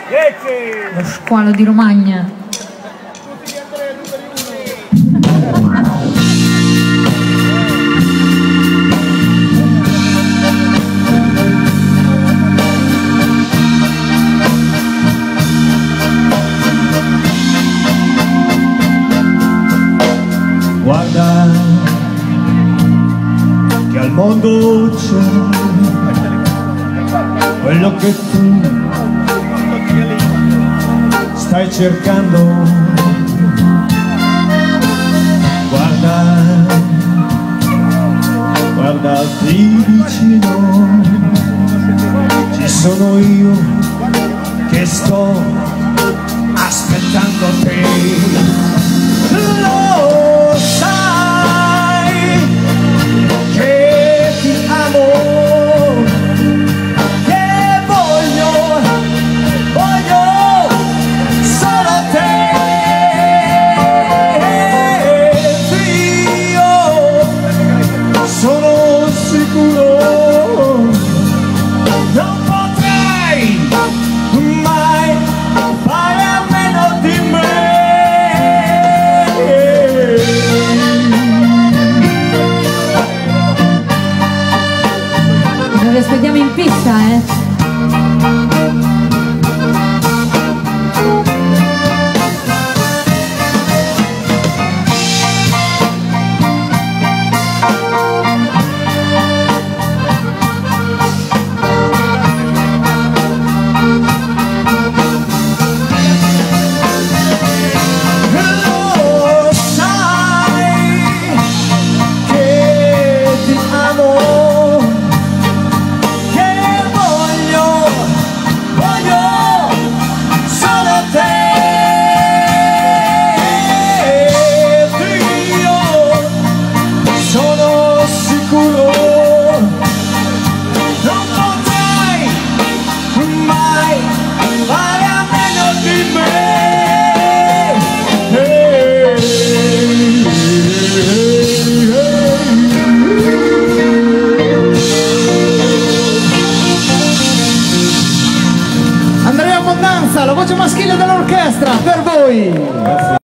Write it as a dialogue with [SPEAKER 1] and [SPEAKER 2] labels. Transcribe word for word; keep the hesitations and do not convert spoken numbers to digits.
[SPEAKER 1] Lo squalo di Romagna.
[SPEAKER 2] Guarda che al mondo c'è quello che tu stai cercando. Guarda, guardati vicino, ci sono io che sto aspettando te. Lo sai che ti amo, che voglio, voglio solo te. Io sono sicuro, non potrei mai fare a meno di me.
[SPEAKER 1] Lo aspettiamo in pista, eh?
[SPEAKER 2] La voce maschile dell'orchestra per voi.